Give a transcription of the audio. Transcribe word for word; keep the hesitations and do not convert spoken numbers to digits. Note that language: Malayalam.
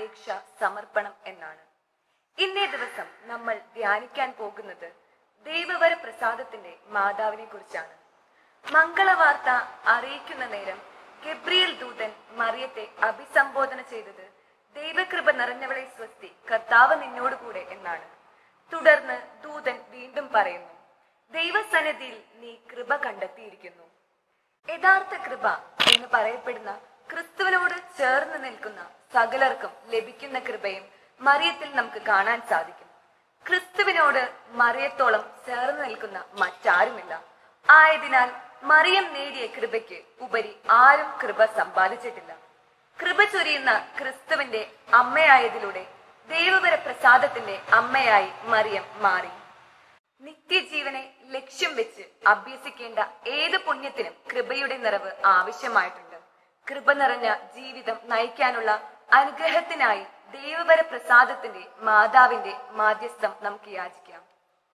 അപേക്ഷ, സമർപ്പണം എന്നാണ്. ഇന്നേ ദിവസം നമ്മൾ ധ്യാനിക്കാൻ പോകുന്നത് ദൈവവര പ്രസാദത്തിന്റെ മാതാവിനെ കുറിച്ചാണ്. മംഗളവാർത്ത അറിയിക്കുന്ന നേരം ഗബ്രിയേൽ ദൂതൻ മറിയത്തെ അഭിസംബോധന ചെയ്തത് ദൈവകൃപ നിറഞ്ഞവളെ സ്വസ്തി, കർത്താവ് നിന്നോട് കൂടെ എന്നാണ്. തുടർന്ന് ദൂതൻ വീണ്ടും പറയുന്നു, ദൈവസന്നിധിയിൽ നീ കൃപ കണ്ടെത്തിയിരിക്കുന്നു. യഥാർത്ഥ കൃപ എന്ന് പറയപ്പെടുന്ന ക്രിസ്തുവിനോട് ചേർന്ന് നിൽക്കുന്ന സകലർക്കും ലഭിക്കുന്ന കൃപയും മറിയത്തിൽ നമുക്ക് കാണാൻ സാധിക്കും. ക്രിസ്തുവിനോട് മറിയത്തോളം ചേർന്ന് നിൽക്കുന്ന മറ്റാരുമില്ല. ആയതിനാൽ മറിയം നേടിയ കൃപയ്ക്ക് ഉപരി ആരും കൃപ സമ്പാദിച്ചിട്ടില്ല. കൃപ ചൊരിയുന്ന ക്രിസ്തുവിന്റെ അമ്മയായതിലൂടെ ദൈവവര പ്രസാദത്തിന്റെ അമ്മയായി മറിയം മാറി. നിത്യജീവനെ ലക്ഷ്യം വെച്ച് അഭ്യസിക്കേണ്ട ഏത് പുണ്യത്തിനും കൃപയുടെ നിറവ് ആവശ്യമായിട്ടുണ്ട്. കൃപ നിറഞ്ഞ ജീവിതം നയിക്കാനുള്ള അനുഗ്രഹത്തിനായി ദൈവവര പ്രസാദത്തിന്റെ മാതാവിന്റെ മാധ്യസ്ഥം നമുക്ക് യാചിക്കാം.